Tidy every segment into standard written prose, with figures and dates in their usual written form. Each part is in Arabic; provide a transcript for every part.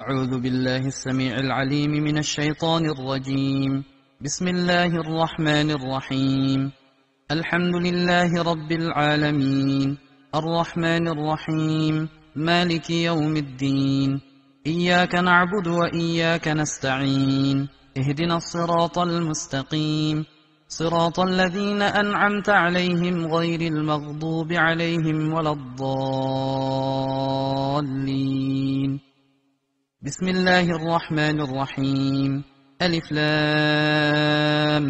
أعوذ بالله السميع العليم من الشيطان الرجيم. بسم الله الرحمن الرحيم. الحمد لله رب العالمين، الرحمن الرحيم، مالك يوم الدين. إياك نعبد وإياك نستعين، اهدنا الصراط المستقيم، صراط الذين أنعمت عليهم غير المغضوب عليهم ولا الضالين. بسم الله الرحمن الرحيم. ألف لام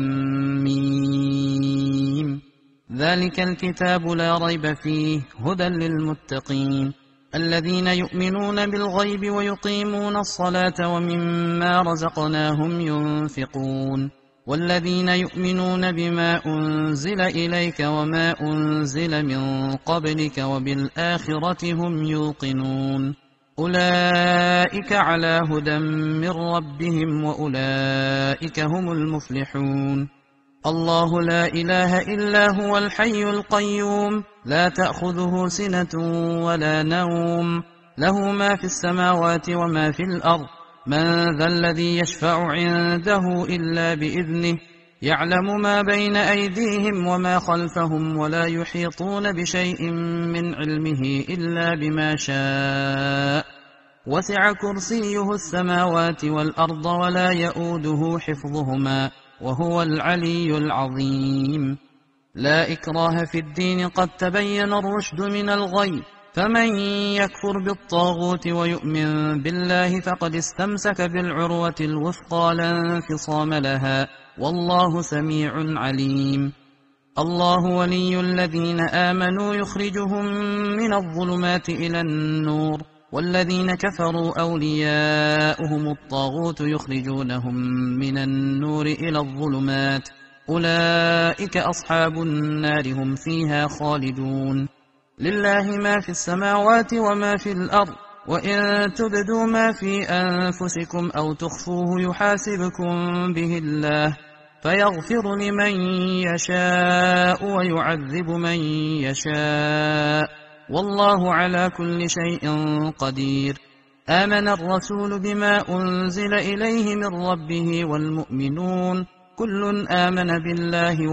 ميم. ذلك الكتاب لا ريب فيه هدى للمتقين الذين يؤمنون بالغيب ويقيمون الصلاة ومما رزقناهم ينفقون والذين يؤمنون بما أنزل إليك وما أنزل من قبلك وبالآخرة هم يوقنون أولئك على هدى من ربهم وأولئك هم المفلحون. الله لا إله إلا هو الحي القيوم، لا تأخذه سنة ولا نوم، له ما في السماوات وما في الأرض. من ذا الذي يشفع عنده إلا بإذنه، يعلم ما بين أيديهم وما خلفهم ولا يحيطون بشيء من علمه إلا بما شاء. وسع كرسيه السماوات والأرض ولا يؤوده حفظهما وهو العلي العظيم. لا إكراه في الدين، قد تبين الرشد من الغي، فمن يكفر بالطاغوت ويؤمن بالله فقد استمسك بالعروة الوثقى لا انفصام لها، والله سميع عليم. الله ولي الذين آمنوا يخرجهم من الظلمات إلى النور، والذين كفروا أولياؤهم الطاغوت يخرجونهم من النور إلى الظلمات، أولئك أصحاب النار هم فيها خالدون. لله ما في السماوات وما في الأرض، وإن تبدوا ما في أنفسكم أو تخفوه يحاسبكم به الله، فيغفر لمن يشاء ويعذب من يشاء، والله على كل شيء قدير. آمن الرسول بما أنزل إليه من ربه والمؤمنون كل آمن بالله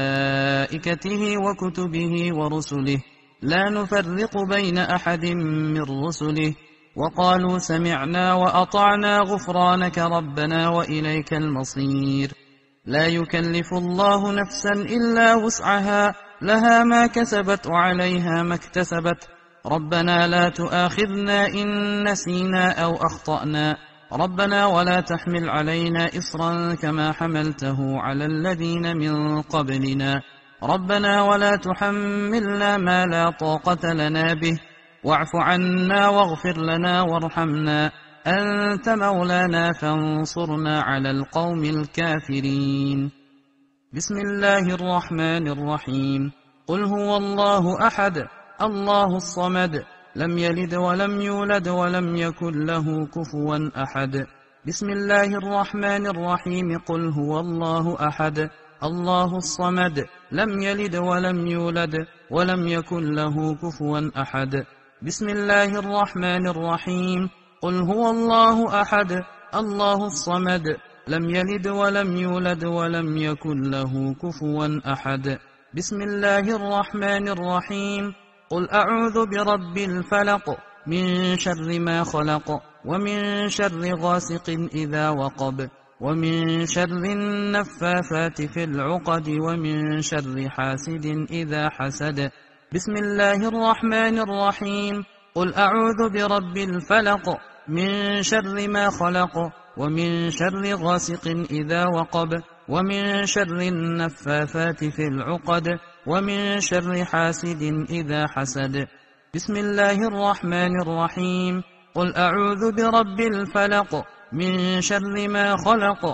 وملائكته وكتبه ورسله لا نفرق بين أحد من رسله، وقالوا سمعنا وأطعنا غفرانك ربنا وإليك المصير. لا يكلف الله نفسا إلا وسعها، لها ما كسبت وعليها ما اكتسبت. ربنا لا تؤاخذنا إن نسينا أو أخطأنا، ربنا ولا تحمل علينا إصرا كما حملته على الذين من قبلنا، ربنا ولا تحملنا ما لا طاقة لنا به، واعف عنا واغفر لنا وارحمنا، أنت مولانا فانصرنا على القوم الكافرين. بسم الله الرحمن الرحيم. قل هو الله أحد الله الصمد، لم يلد ولم يولد ولم يكن له كفوا أحد. بسم الله الرحمن الرحيم. قل هو الله أحد الله الصمد، لم يلد ولم يولد ولم يكن له كفوا أحد. بسم الله الرحمن الرحيم. قل هو الله أحد الله الصمد، لم يلد ولم يولد ولم يكن له كفوا أحد. بسم الله الرحمن الرحيم. قل أعوذ برب الفلق، من شر ما خلق، ومن شر غاسق إذا وقب، ومن شر النفاثات في العقد، ومن شر حاسد إذا حسد. بسم الله الرحمن الرحيم. قل أعوذ برب الفلق، من شر ما خلق، ومن شر غاسق إذا وقب، ومن شر النفاثات في العقد، ومن شر حاسد إذا حسد. بسم الله الرحمن الرحيم. قل أعوذ برب الفلق، من شر ما خلق،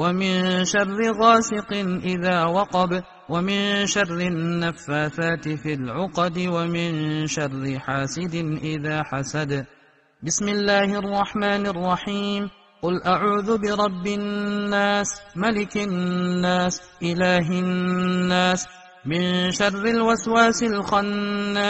ومن شر غاسق إذا وقب، ومن شر النفاثات في العقد، ومن شر حاسد إذا حسد. بسم الله الرحمن الرحيم. قل أعوذ برب الناس، ملك الناس، إله الناس، من شر الوسواس الخناس،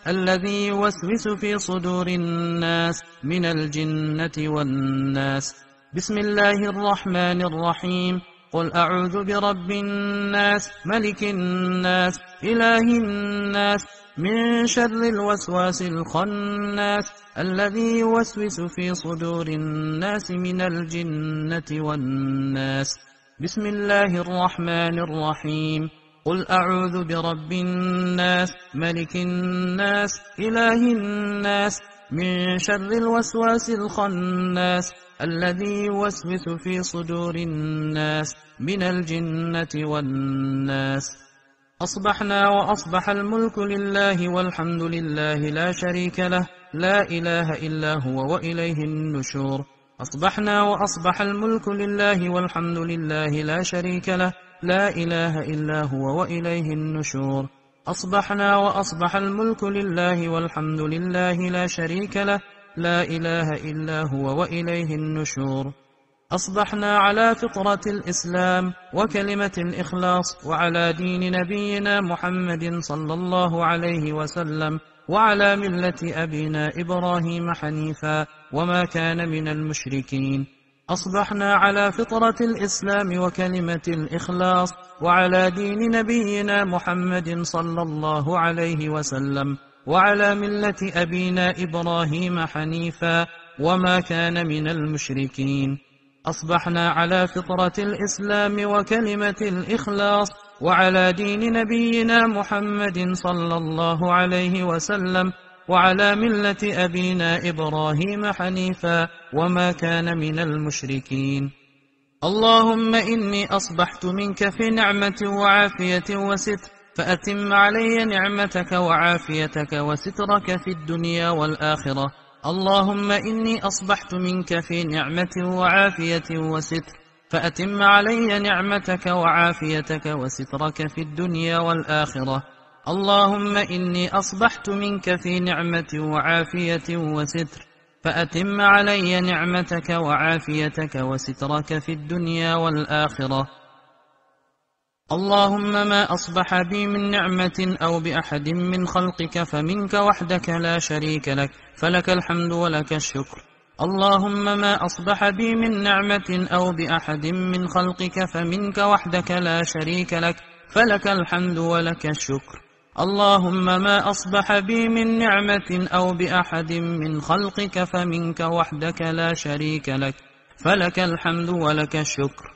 الذي يوسوس في صدور الناس من الجنة والناس. بسم الله الرحمن الرحيم. قل أعوذ برب الناس ملك الناس إله الناس من شر الوسواس الخناس الذي يوسوس في صدور الناس من الجنة والناس. بسم الله الرحمن الرحيم. قل أعوذ برب الناس ملك الناس إله الناس من شر الوسواس الخناس الذي يوسوس في صدور الناس من الجنة والناس. أصبحنا وأصبح الملك لله والحمد لله لا شريك له لا إله إلا هو وإليه النشور. أصبحنا وأصبح الملك لله والحمد لله لا شريك له لا إله إلا هو وإليه النشور. أصبحنا وأصبح الملك لله والحمد لله لا شريك له لا إله إلا هو وإليه النشور. أصبحنا على فطرة الإسلام وكلمة الإخلاص وعلى دين نبينا محمد صلى الله عليه وسلم وعلى ملة أبينا إبراهيم حنيفا وما كان من المشركين. أصبحنا على فطرة الإسلام وكلمة الإخلاص وعلى دين نبينا محمد صلى الله عليه وسلم وعلى ملة أبينا إبراهيم حنيفا وما كان من المشركين. أصبحنا على فطرة الإسلام وكلمة الإخلاص وعلى دين نبينا محمد صلى الله عليه وسلم وعلى ملة أبينا إبراهيم حنيفا وما كان من المشركين. اللهم إني أصبحت منك في نعمة وعافية وستر فأتم علي نعمتك وعافيتك وسترك في الدنيا والآخرة. اللهم إني أصبحت منك في نعمة وعافية وستر فأتم علي نعمتك وعافيتك وسترك في الدنيا والآخرة. اللهم إني أصبحت منك في نعمة وعافية وستر فأتم علي نعمتك وعافيتك وسترك في الدنيا والآخرة. اللهم ما أصبح بي من نعمة أو بأحد من خلقك فمنك وحدك لا شريك لك فلك الحمد ولك الشكر. اللهم ما أصبح بي من نعمة أو بأحد من خلقك فمنك وحدك لا شريك لك فلك الحمد ولك الشكر. اللهم ما أصبح بي من نعمة أو بأحد من خلقك فمنك وحدك لا شريك لك فلك الحمد ولك الشكر.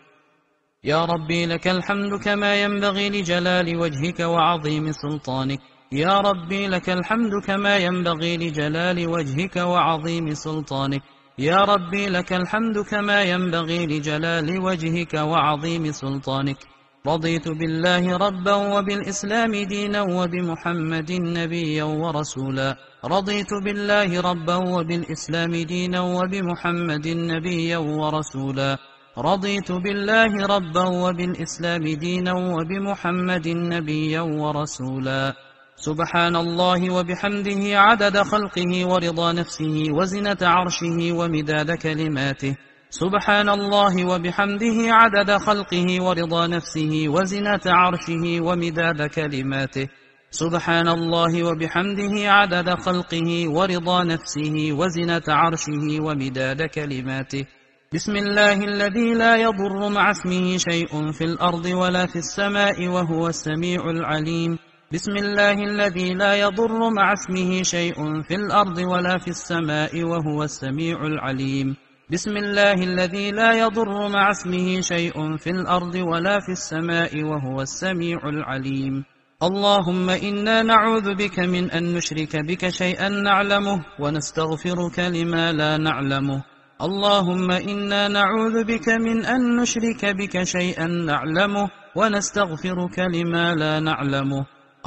يا ربي لك الحمد كما ينبغي لجلال وجهك وعظيم سلطانك. يا ربي لك الحمد كما ينبغي لجلال وجهك وعظيم سلطانك. يا ربي لك الحمد كما ينبغي لجلال وجهك وعظيم سلطانك. رضيت بالله ربا وبالإسلام دينا وبمحمد نبيا ورسولا. رضيت بالله ربا وبالإسلام دينا وبمحمد نبيا ورسولا. رضيت بالله ربا وبالإسلام دينا وبمحمد نبيا ورسولا. سبحان الله وبحمده عدد خلقه ورضا نفسه وزنة عرشه ومداد كلماته. سبحان الله وبحمده عدد خلقه ورضا نفسه وزنة عرشه ومداد كلماته. سبحان الله وبحمده عدد خلقه ورضا نفسه وزنة عرشه ومداد كلماته. بسم الله الذي لا يضر مع اسمه شيء في الأرض ولا في السماء وهو السميع العليم. بسم الله الذي لا يضر مع اسمه شيء في الأرض ولا في السماء وهو السميع العليم. بسم الله الذي لا يضر مع اسمه شيء في الأرض ولا في السماء وهو السميع العليم. اللهم إنا نعوذ بك من أن نشرك بك شيئا نعلمه ونستغفرك لما لا نعلمه. اللهم إنا نعوذ بك من أن نشرك بك شيئا نعلمه ونستغفرك لما لا نعلمه.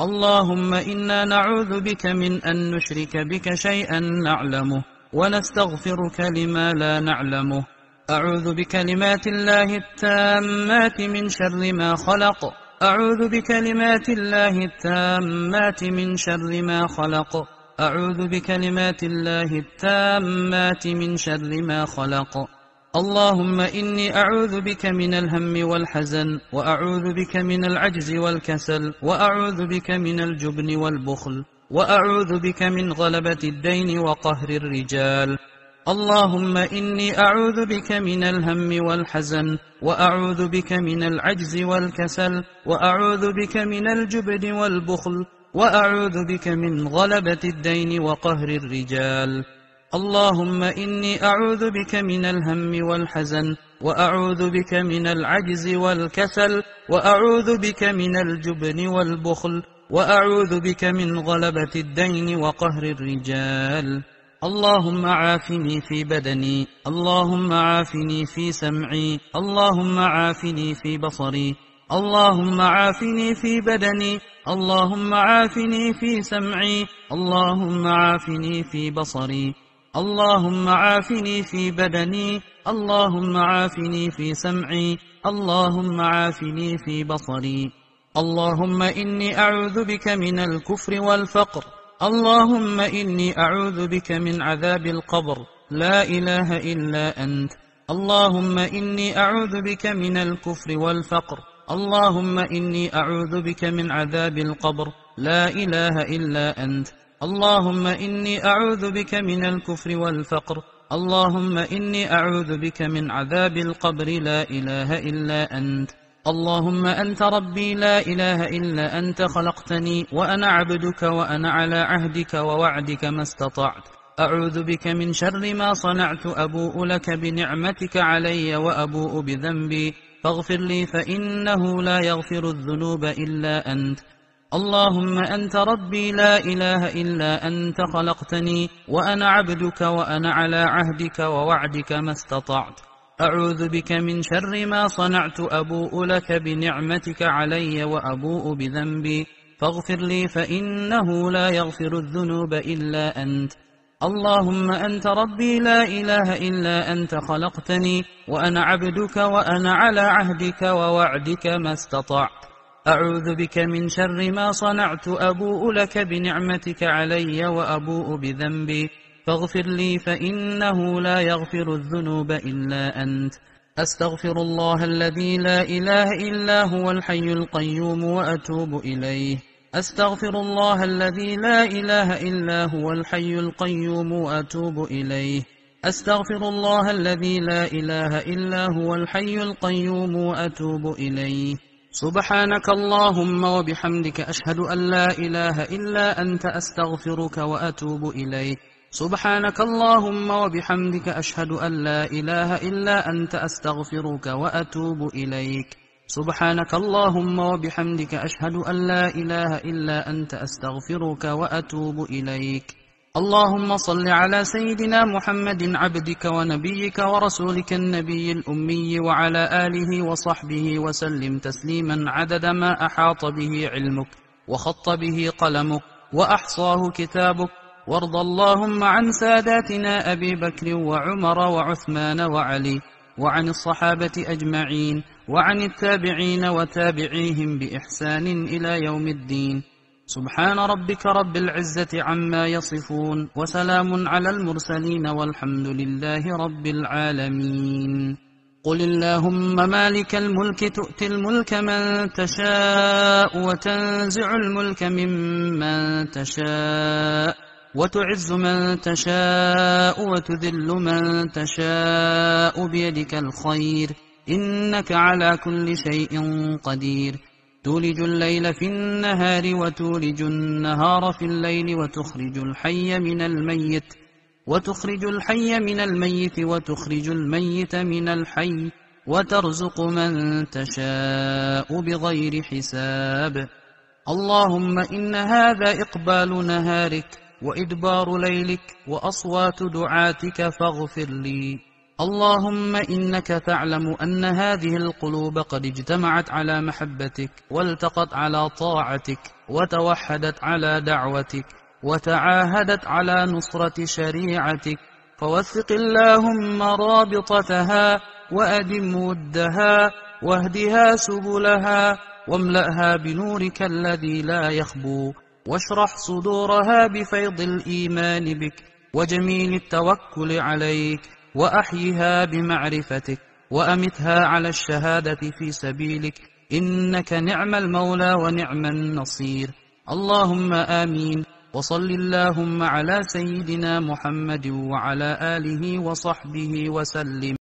اللهم إنا نعوذ بك من أن نشرك بك شيئا نعلمه ونستغفرك لما لا نعلمه. أعوذ بكلمات الله التامات من شر ما خلق. أعوذ بكلمات الله التامات من شر ما خلق. أعوذ بكلمات الله التامات من شر ما خلق. اللهم إني أعوذ بك من الهم والحزن وأعوذ بك من العجز والكسل وأعوذ بك من الجبن والبخل وأعوذ بك من غلبة الدين وقهر الرجال. اللهم إني أعوذ بك من الهم والحزن، وأعوذ بك من العجز والكسل، وأعوذ بك من الجبن والبخل، وأعوذ بك من غلبة الدين وقهر الرجال. اللهم إني أعوذ بك من الهم والحزن، وأعوذ بك من العجز والكسل، وأعوذ بك من الجبن والبخل، وأعوذ بك من غلبة الدين وقهر الرجال. اللهم عافني في بدني، اللهم عافني في سمعي، اللهم عافني في بصري، اللهم عافني في بدني، اللهم عافني في سمعي، اللهم عافني في بصري، اللهم عافني في بدني، اللهم عافني في سمعي، اللهم عافني في بصري. اللهم إني أعوذ بك من الكفر والفقر، اللهم إني أعوذ بك من عذاب القبر، لا إله إلا أنت. اللهم إني أعوذ بك من الكفر والفقر، اللهم إني أعوذ بك من عذاب القبر، لا إله إلا أنت. اللهم إني أعوذ بك من الكفر والفقر، اللهم إني أعوذ بك من عذاب القبر، لا إله إلا أنت. اللهم أنت ربي لا إله إلا أنت، خلقتني وأنا عبدك وأنا على عهدك ووعدك ما استطعت. أعوذ بك من شر ما صنعت، أبوء لك بنعمتك علي وأبوء بذنبي، فاغفر لي فإنه لا يغفر الذنوب إلا أنت. اللهم أنت ربي لا إله إلا أنت، خلقتني وأنا عبدك وأنا على عهدك ووعدك ما استطعت. أعوذ بك من شر ما صنعت، أبوء لك بنعمتك علي وأبوء بذنبي، فاغفر لي فإنه لا يغفر الذنوب إلا أنت. اللهم أنت ربي لا إله إلا أنت، خلقتني وأنا عبدك وأنا على عهدك ووعدك ما استطعت. أعوذ بك من شر ما صنعت، أبوء لك بنعمتك علي وأبوء بذنبي، فاغفر لي فإنه لا يغفر الذنوب إلا أنت. أستغفر الله الذي لا إله إلا هو الحي القيوم وأتوب إليه. أستغفر الله الذي لا إله إلا هو الحي القيوم وأتوب إليه. أستغفر الله الذي لا إله إلا هو الحي القيوم وأتوب إليه. سبحانك اللهم وبحمدك، أشهد أن لا إله إلا أنت، أستغفرك وأتوب إليك. سبحانك اللهم وبحمدك، أشهد أن لا إله إلا أنت، أستغفرك وأتوب إليك. سبحانك اللهم وبحمدك، أشهد أن لا إله إلا أنت، أستغفرك وأتوب إليك. اللهم صل على سيدنا محمد عبدك ونبيك ورسولك النبي الأمي، وعلى آله وصحبه وسلم تسليما عدد ما أحاط به علمك وخط به قلمك وأحصاه كتابك. وارض اللهم عن ساداتنا أبي بكر وعمر وعثمان وعلي، وعن الصحابة أجمعين، وعن التابعين وتابعيهم بإحسان إلى يوم الدين. سبحان ربك رب العزة عما يصفون، وسلام على المرسلين، والحمد لله رب العالمين. قل اللهم مالك الملك، تؤتي الملك من تشاء، وتنزع الملك ممن تشاء، وتعز من تشاء، وتذل من تشاء، بيدك الخير، إنك على كل شيء قدير. تولج الليل في النهار، وتولج النهار في الليل، وتخرج الحي من الميت، وتخرج الحي من الميت، وتخرج الميت من الحي، وترزق من تشاء بغير حساب. اللهم إن هذا إقبال نهارك وإدبار ليلك وأصوات دعاتك، فاغفر لي. اللهم إنك تعلم أن هذه القلوب قد اجتمعت على محبتك، والتقت على طاعتك، وتوحدت على دعوتك، وتعاهدت على نصرة شريعتك، فوثق اللهم رابطتها، وأدم ودها، واهدها سبلها، واملأها بنورك الذي لا يخبو، واشرح صدورها بفيض الإيمان بك وجميل التوكل عليك، وأحيها بمعرفتك، وأمتها على الشهادة في سبيلك، إنك نعم المولى ونعم النصير. اللهم آمين. وصل اللهم على سيدنا محمد وعلى آله وصحبه وسلم.